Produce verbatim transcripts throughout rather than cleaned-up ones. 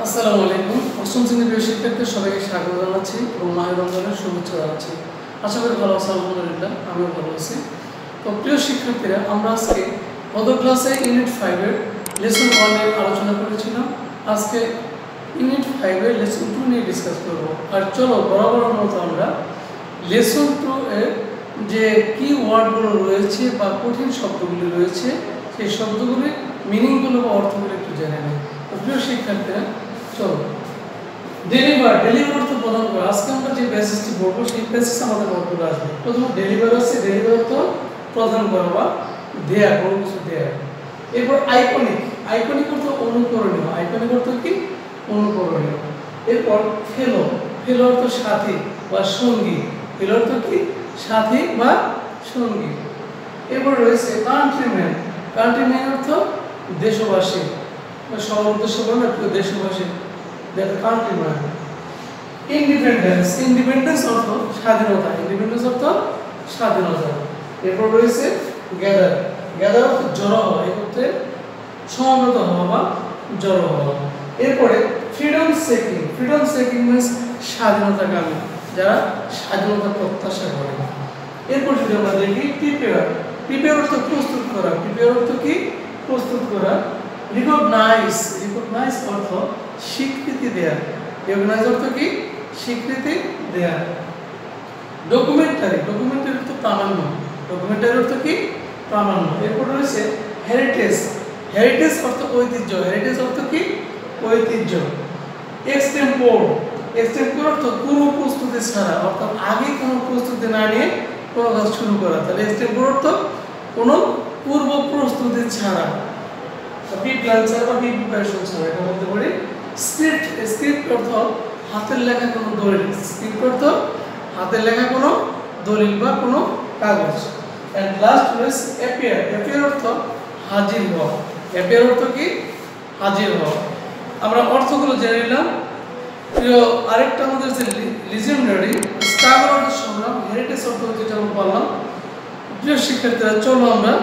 আসসালামু আলাইকুম। অষ্টম শ্রেণীর প্রিয় শিক্ষার্থীদের সবাইকে স্বাগত জানাচ্ছি এবং মাহে রমজানের শুভেচ্ছা জানাচ্ছি। আশা করি ভালো আছেন, আলহামদুলিল্লাহ আমিও ভালো আছি। তো প্রিয় শিক্ষার্থীরা, আমরা আজকে গত ক্লাসে ইউনিট ফাইভের লেসন ওয়ানের আলোচনা করেছিলাম। আজকে ইউনিট ফাইভের লেসন টু নিয়ে ডিসকাস করব। আর চলো বরাবরের মতো আমরা লেসন টু এর যে কি ওয়ার্ডগুলো রয়েছে বা কঠিন শব্দগুলি রয়েছে সেই শব্দগুলি মিনিংগুলো বা অর্থগুলো একটু জেনে নেই। তো প্রিয় শিক্ষার্থীরা চলো, ডেলিভার ডেলিভার অর্থ প্রদান করা। আজকে আমরা যে প্যাসেজটি পড়বো সেই প্যাসেজ আমাদের মধ্যে আসবে। প্রথমে ডেলিভার আছে, ডেলিভার অর্থ প্রদান করা বা দেয়া, কোনো কিছু দেয়া। এরপর আইকনিক, আইকনিক অর্থ অনুকরণীয়, আইকনিক অর্থ কি অনুকরণীয়। এরপর ফেলো, ফেলো অর্থ সাথী বা সঙ্গী, ফেলো অর্থ কি সাথী বা সঙ্গী। এরপর রয়েছে কান্ট্রিম্যান, কান্ট্রিম্যান অর্থ দেশবাসী, সবার উদ্দেশ্য বলে একটু দেশবাসী, দ্যাট কান্ট্রিম্যান। ইন্ডিপেন্ডেন্স, ইন্ডিপেন্ডেন্স অর্থ স্বাধীনতা, ইন্ডিপেন্ডেন্স অর্থ স্বাধীনতা। এরপর রয়েছে গ্যাদার, গ্যাদার অর্থ জড়ো হওয়া, এই অর্থে সমবেত হওয়া বা জড়ো হওয়া। এরপরে freedom seeking, freedom seeking means স্বাধীনতাকামী, যারা স্বাধীনতা প্রত্যাশা করে। এরপর যদি আমরা দেখি প্রিপেয়ার, প্রিপেয়ার অর্থ প্রস্তুত করা, প্রিপেয়ার অর্থ কি প্রস্তুত করা। রিকগনাইজ, রিকগনাইজ অর্থ স্বীকৃতি দেয়া, রিকগনাইজ অর্থ কি স্বীকৃতি দেয়া। ডকুমেন্টারি, ডকুমেন্টারি অর্থ প্রামাণ্য, ডকুমেন্টারি অর্থ কি প্রামাণ্য। এরপর রয়েছে হেরিটেজ, হেরিটেজ অর্থ ঐতিহ্য, হেরিটেজ অর্থ কি ঐতিহ্য। এক্সটেম্পোর, এক্সটেম্পোর অর্থ পূর্ব প্রস্তুতি ছাড়া, অর্থাৎ আগে কোনো প্রস্তুতি না নিয়ে কোনো কাজ শুরু করা, তাহলে এক্সটেম্পোর অর্থ কোনো পূর্ব প্রস্তুতি ছাড়া, প্রি প্ল্যান ছাড়া বা প্রি প্রিপারেশন ছাড়া, এটা বলতে পারি। স্ক্রিপ্ট, স্ক্রিপ্ট অর্থ হাতের লেখা কোনো দলিল, স্ক্রিপ্ট অর্থ হাতের লেখা কোনো দলিল বা কোনো কাগজ। এন্ড লাস্ট রয়েছে অ্যাপিয়ার, অ্যাপিয়ার অর্থ হাজির হওয়া, অ্যাপিয়ার অর্থ কি হাজির হওয়া। আমরা অর্থগুলো জেনে নিলাম। প্রিয় আরেকটা আমাদের যে লিজেন্ডারি, স্ট্রাগল অর্থ সংগ্রাম, হেরিটেজ অর্থ যেটা আমরা বললাম। প্রিয় শিক্ষার্থীরা চলো আমরা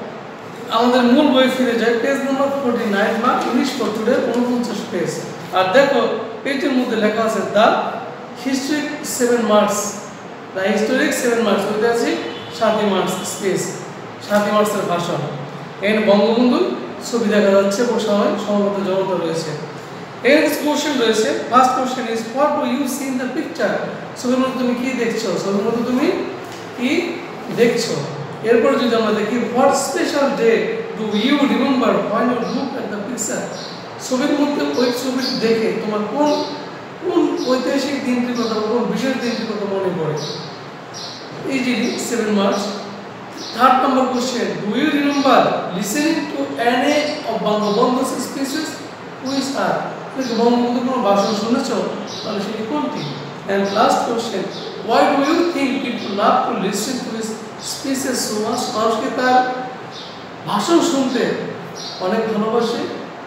আমাদের মূল বই ফিরে যাই, পেজ নাম্বার ফোরটি নাইন বা ইংলিশ পত্রের উনপঞ্চাশ পেজ। আর দেখো পেজের মধ্যে লেখা আছে the historic seven March, the historic seven March, ওইটা আছে সাতই মার্চ স্পেস, সাতই মার্চের ভাষণ। এখানে বঙ্গবন্ধুর ছবি দেখা যাচ্ছে, বসায় সমবেত জনতা রয়েছে। এখানে কিছু কোশ্চেন রয়েছে। First question is what do you see in the picture, ছবির মধ্যে তুমি কি দেখছো, ছবির মধ্যে তুমি কি দেখছো। এরপর যদি আমরা দেখি what special day do you remember when you look at the picture, ছবির মধ্যে ওই ছবিটি দেখে তোমার কোন কোন ঐতিহাসিক দিনটির কথা, কোন বিশেষ দিনটির কথা মনে পড়ে। Easily seven March. Third number question, do you remember listening to any of Bangabandhu's speeches, which are, তুমি বঙ্গবন্ধুর কোনো ভাষণ শুনেছো, তাহলে সেটি কোনটি। And last question, why do you think people love to listen to his speeches so much, মানুষকে তার ভাষণ শুনতে অনেক ভালোবাসে,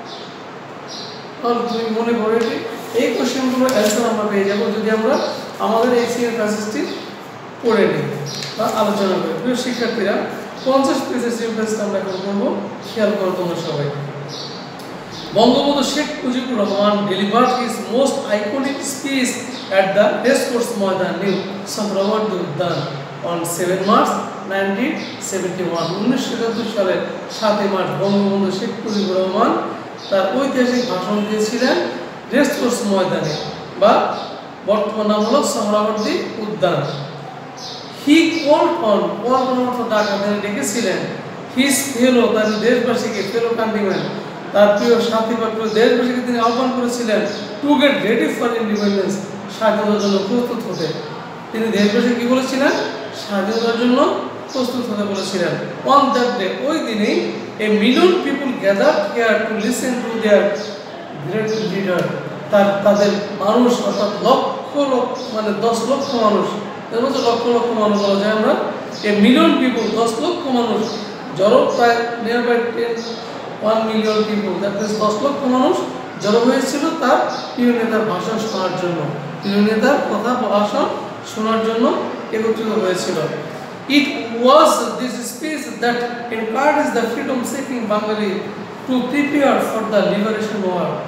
তাহলে তুমি মনে করো এটি। এই কোশ্চেনগুলোর অ্যান্সার আমরা পেয়ে যাবো যদি আমরা আমাদের এই সিএর প্যাসেজটি পড়ে নিই বা আলোচনা করি। প্রিয় শিক্ষার্থীরা, পঞ্চাশ পেজের সিলেবাসটা আমরা এখন করবো, খেয়াল করো তোমরা সবাই। Bangabandhu Sheikh Mujibur Rahman delivered his most iconic speech at the racecourse maidan new Suhrawardy Udyan on seven March nineteen seventy one, উনিশশো একাত্তর সালের সাতই মার্চ বঙ্গবন্ধু শেখ মুজিবুর রহমান তার ঐতিহাসিক ভাষণ দিয়েছিলেন রেসকোর্স ময়দানে বা বর্তমান নাম হলো Suhrawardy Udyan. He called on, called on অর্থ ডাকা, তিনি ডেকেছিলেন হিজ ফেলো, তার দেশবাসীকে, ফেলো কান্ট্রিম্যান, তার প্রিয় সাথী বা প্রিয় দেশবাসীকে তিনি আহ্বান করেছিলেন to get ready for independence, স্বাধীনতার জন্য প্রস্তুত হতে। তিনি দেশবাসী কি বলেছিলেন, স্বাধীনতার জন্য প্রস্তুত হতে বলেছিলেন। অন দ্যাট ডে, ওই দিনেই a million people gather here to listen to their great leader, তার তাদের মানুষ অর্থাৎ লক্ষ লক্ষ মানে দশ লক্ষ মানুষ, এর মধ্যে লক্ষ লক্ষ মানুষ বলা যায় আমরা, এ মিলিয়ন পিপুল দশ লক্ষ মানুষ, জড়ো প্রায় nearby ten one million people, that means দশ লক্ষ মানুষ জড়ো হয়েছিল তার প্রিয় নেতার ভাষণ শোনার জন্য, প্রিয় নেতার কথা ভাষণ শোনার জন্য একত্রিত হয়েছিল। It was this speech that encouraged the freedom-seeking Bengali to prepare for the liberation war.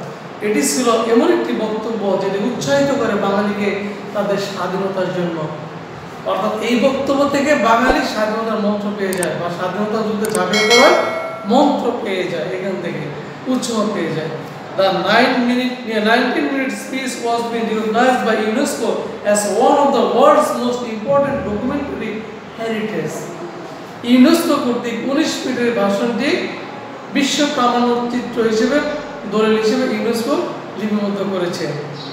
এটি ছিল এমন একটি বক্তব্য যেটি উৎসাহিত করে বাঙালিকে তাদের স্বাধীনতার জন্য। অর্থাৎ এই বক্তব্য থেকে বাঙালি স্বাধীনতার মন্ত্র পেয়ে যায় বা স্বাধীনতা যুদ্ধে ঝাঁপিয়ে পড়ার মন্ত্র পেয়ে যায়, এখান থেকে উৎসাহ পেয়ে যায়। The nine minute, nineteen minute speech was being recognized by UNESCO as one of the world's most important documentary heritage. UNESCO কর্তৃক উনিশ মিনিটের ভাষণটি বিশ্ব প্রামাণ্য চিত্র হিসেবে দলিল হিসেবে ইউনেস্কো লিপিবদ্ধ করেছে।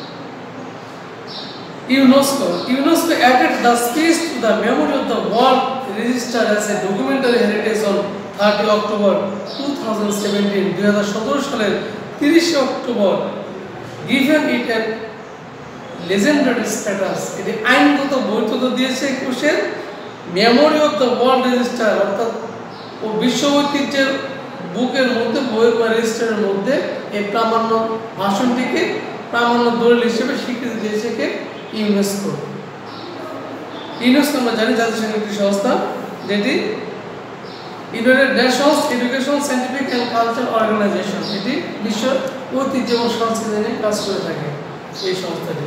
UNESCO UNESCO added the speech to the memory of the World Register as a documentary heritage on thirty October twenty seventeen দুই হাজার সতেরো সালের তিরিশে October, given it a legendary status। এটি আইনগত বৈধতা দিয়েছে একুশের memory of the world register, অর্থাৎ ও বিশ্ব ঐতিহ্যের বুকের মধ্যে, বইয়ের বা রেজিস্টারের মধ্যে এই প্রামাণ্য ভাষণটিকে প্রামাণ্য দলিল হিসেবে স্বীকৃতি দিয়েছে কে? ইউনেস্কো। ইউনেস্কো আমরা জানি জাতিসংঘের একটি সংস্থা, যেটি United Nations education scientific and culture organisation. এটি বিশ্ব ঐতিহ্য এবং সংস্কৃতি নিয়ে কাজ করে থাকে এই সংস্থাটি।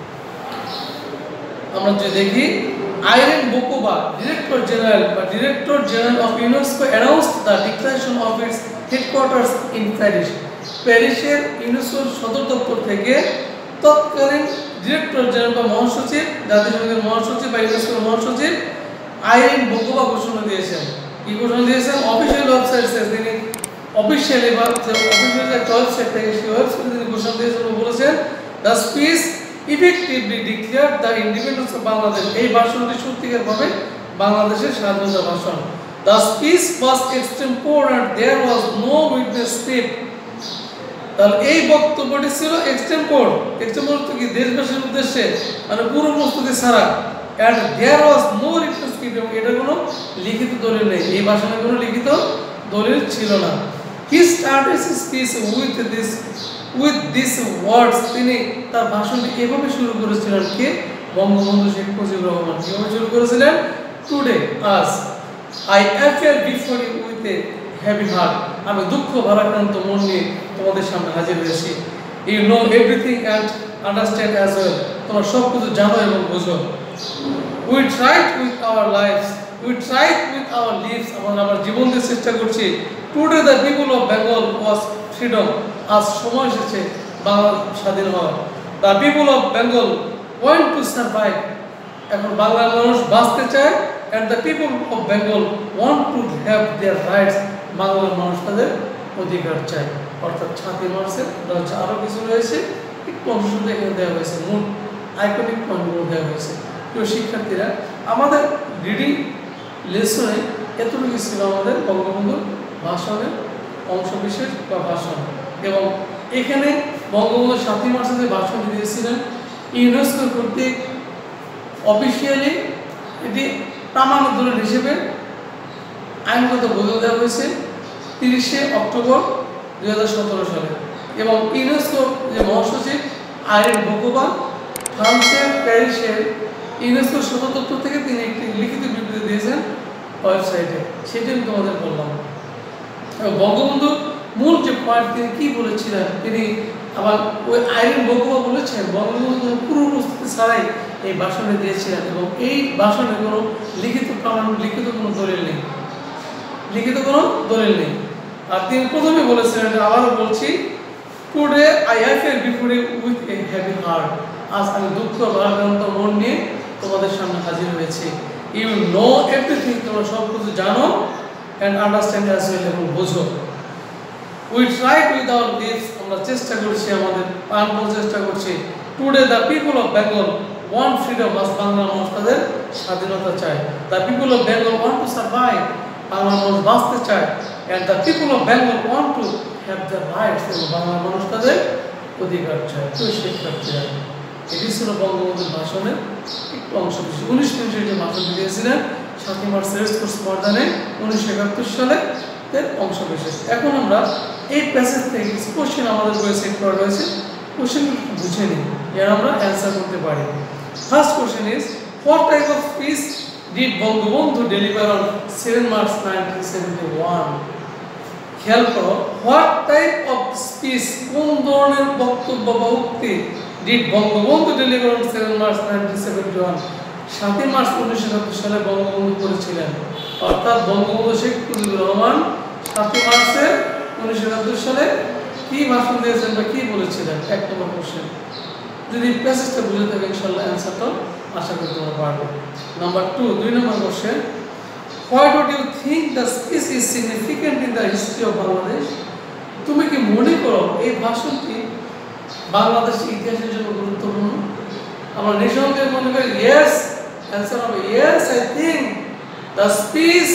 আমরা যদি দেখি, আইরেন বোকোভা, ডিরেক্টর জেনারেল বা director general of UNESCO announced the declaration of its headquarters in Paris. প্যারিসের ইউনেস্কোর সদর দপ্তর থেকে তৎকালীন ডিরেক্টর জেনারেল বা মহাসচিব, জাতিসংঘের মহাসচিব বা ইউনেস্কোর মহাসচিব আইরেন বোকোভা ঘোষণা দিয়েছেন। কি ঘোষণা দিয়েছেন? অফিসিয়াল ওয়েবসাইট থেকে তিনি অফিসিয়ালি বা অফিসিয়াল একটা ওয়েবসাইট থেকে সেই ওয়েবসাইটে তিনি ঘোষণা দিয়েছেন ও বলেছেন, the speech effectively declare the independence of Bangladesh. এই ভাষণটি সত্যিকারভাবে বাংলাদেশের স্বাধীনতা ভাষণ। The speech was extempore, there was no witness script. তাহলে এই বক্তব্যটি ছিল এক্সটেম্পোর। এক্সটেম্পোর তো কি? দেশবাসীর উদ্দেশ্যে, মানে পূর্ব প্রস্তুতি ছাড়া। and there was no written script, এবং এটা কোনো লিখিত দলিল নেই, এই ভাষণে কোনো লিখিত দলিল ছিল না। he started his speech with this with these words, তিনি তার ভাষণটি এভাবে শুরু করেছিলেন কে? বঙ্গবন্ধু শেখ মুজিবুর রহমান। কিভাবে শুরু করেছিলেন? টুডে আজ I appear before you with a heavy heart, আমি দুঃখ ভারাক্রান্ত মন নিয়ে তোমাদের সামনে হাজির হয়েছি। you know everything and understand as well, তোমরা সব কিছু জানো এবং বোঝো। we tried with our lives, we tried with our lives, আমরা আমার জীবন দিয়ে চেষ্টা করছি। today the people of Bengal was freedom, আজ সময় এসেছে বাংলা স্বাধীন হওয়ার। the people of Bengal want to survive, এখন বাংলার মানুষ বাঁচতে চায়। and the people of Bengal want to have their rights, বাংলার মানুষ তাদের অধিকার চায়। অর্থাৎ ছাতি মার্চের আরও কিছু রয়েছে, একটু অংশ এখানে দেওয়া হয়েছে, মোট আইকনিক পয়েন্টগুলো দেওয়া হয়েছে। প্রিয় শিক্ষার্থীরা, আমাদের রিডিং লেসনে এতটুকু ছিল আমাদের বঙ্গবন্ধুর ভাষণের অংশ বিশেষ বা ভাষণ। এবং এখানে বঙ্গবন্ধু সাতই মার্চে যে ভাষণটি দিয়েছিলেন, ইউনেস্কো কর্তৃক অফিসিয়ালি এটি প্রামাণ্য দলিল হিসেবে আইনগত বৈধতা দেওয়া হয়েছে তিরিশে অক্টোবর দুই হাজার সতেরো সালে। এবং ইউনেস্কো যে মহাসচিব আইরেন বোকোভা, ফ্রান্সের প্যারিসের ইউনেস্কোর সদর দপ্তর থেকে তিনি একটি লিখিত বিবৃতি দিয়েছেন ওয়েবসাইটে, সেটি আমি তোমাদের বললাম। বঙ্গবন্ধু মূল যে পয়েন্ট তিনি কী বলেছিলেন, তিনি আবার ওই আইরেন বোকোভা বলেছেন বঙ্গবন্ধু কোনো পূর্ব প্রস্তুতি ছাড়াই এই ভাষণে দিয়েছিলেন এবং এই ভাষণে কোনো লিখিত প্রমাণ, লিখিত কোনো দলিল নেই, লিখিত কোনো দলিল নেই। আর তিনি প্রথমে বলেছিলেন, আবারও বলছি, today I appear before you with a heavy heart, আজ আমি দুঃখ ভারাক্রান্ত মন নিয়ে তোমাদের সামনে হাজির হয়েছি। ইউ নো এভরিথিং, তোমরা সব কিছু জানো, অ্যান্ড আন্ডারস্ট্যান্ড অ্যাজ ওয়েল, এবং বোঝো। We tried with our lives, আমরা চেষ্টা করছি, আমাদের প্রাণপণ চেষ্টা করছি। Today the people of Bengal want freedom, আজ বাংলা মানুষ তাদের স্বাধীনতা চায়। The people of Bengal want to survive, Bangla মানুষ বাঁচতে চায়। And the people of Bengal want to have the rights, এবং বাংলা মানুষ তাদের অধিকার চায়। তো শিক্ষার্থীরা, এটি ছিল বঙ্গবন্ধুর ভাষণের একটু অংশ বিশেষ। উনিশ মিনিটের যে ভাষণটি দিয়েছিলেন সাতই মার্চ রেস কোর্স ময়দানে উনিশশো একাত্তর সালে এর অংশ বিশেষ। এখন আমরা এই প্যাসেজ থেকে কিছু কোশ্চেন আমাদের বইয়ে সেট করা রয়েছে, কোশ্চেনগুলো বুঝে নিই, এর আমরা অ্যান্সার করতে পারি। First question is, what type of speech did Bangabandhu deliver on seven March nineteen seventy one? খেয়াল করো, হোয়াট টাইপ অফ স্পিচ, কোন ধরনের বক্তব্য বা উক্তি did Bangabandhu deliver on seven March nineteen seventy one, সাতই মার্চ উনিশশো একাত্তর সালে বঙ্গবন্ধু করেছিলেন। অর্থাৎ বঙ্গবন্ধু শেখ মুজিবুর রহমান সাতই মার্চে উনিশশো একাত্তর সালে কি ভাষণ দিয়েছেন বা কি বলেছিলেন? এক নম্বর কোশ্চেন। যদি প্যাসেজটা বুঝে থাকে ইনশাআল্লাহ অ্যান্সারটা আশা করি তোমরা পারবে। নাম্বার টু, দুই নম্বর question, why don't you think the speech is significant in the history of Bangladesh? তুমি কি মনে করো এই ভাষণটি বাংলাদেশের ইতিহাসের জন্য গুরুত্বপূর্ণ? আমরা নিঃসন্দেহে মনে করি ইয়েস, অ্যান্সার হবে yes, I think the speech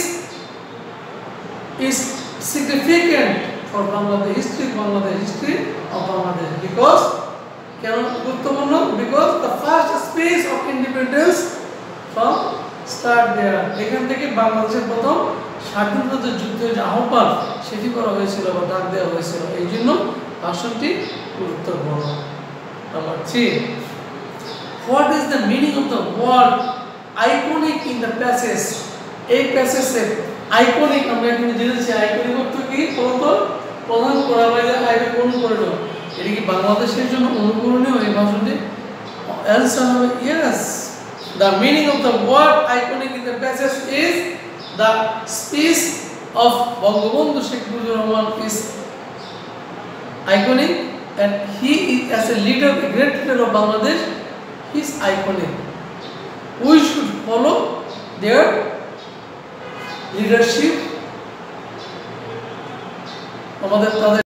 is significant for Bangladesh history, Bangladesh history of Bangladesh, because কেন গুরুত্বপূর্ণ? because the first speech of independence from start there, এখান থেকে বাংলাদেশের প্রথম স্বাধীনতা যুদ্ধের যে আহ্বান সেটি করা হয়েছিল বা ডাক দেওয়া হয়েছিল, এই জন্য ভাষণটি গুরুত্বপূর্ণ। Number three, what is the meaning of the word iconic in the passage? এই প্যাসেজে আইকনিক আমরা এখানে জেনেছি, আইকনিক অর্থ কি? প্রধান করা হয় যে আইকনিক অনুকরণীয়, এটা কি বাংলাদেশের জন্য অনুকরণীয় এই ভাষণটি? অ্যান্সার হবে yes. The meaning of the word iconic in the passage is the speech of Bangabandhu Sheikh Mujibur Rahman is iconic and he is as a leader, a great leader of Bangladesh, he is iconic. We should follow their leadership. আমাদের তাদের